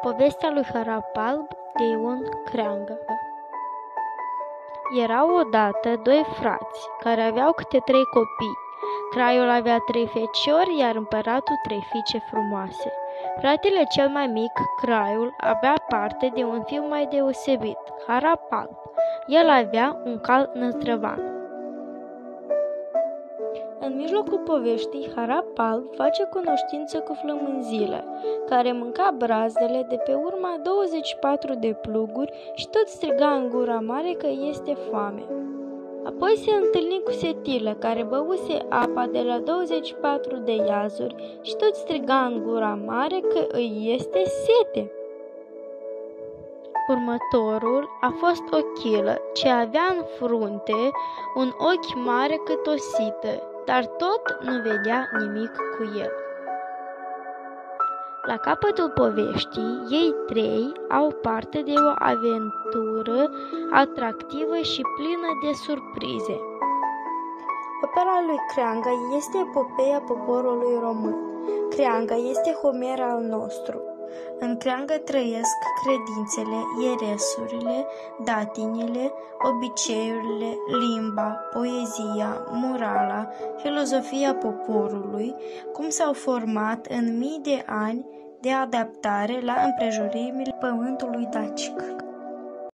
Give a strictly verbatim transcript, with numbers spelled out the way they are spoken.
Povestea lui Harapalb de Ion Creangă. Erau odată doi frați care aveau câte trei copii. Craiul avea trei feciori, iar împăratul trei fiice frumoase. Fratele cel mai mic, Craiul, avea parte de un fiu mai deosebit, Harapalb. El avea un cal năzdrăvan. În mijlocul poveștii, Harapalb face cunoștință cu Flămânzilă, care mânca brazdele de pe urma douăzeci și patru de pluguri și tot striga în gura mare că este foame. Apoi se întâlni cu Setilă, care băuse apa de la douăzeci și patru de iazuri și tot striga în gura mare că îi este sete. Următorul a fost o chilă, ce avea în frunte un ochi mare cât o sită, dar tot nu vedea nimic cu el. La capătul poveștii, ei trei au parte de o aventură atractivă și plină de surprize. Opera lui Creangă este epopeea poporului român. Creangă este Homer al nostru. În Creangă trăiesc credințele, ieresurile, datinile, obiceiurile, limba, poezia, morala, filozofia poporului, cum s-au format în mii de ani de adaptare la împrejurimile pământului dacic.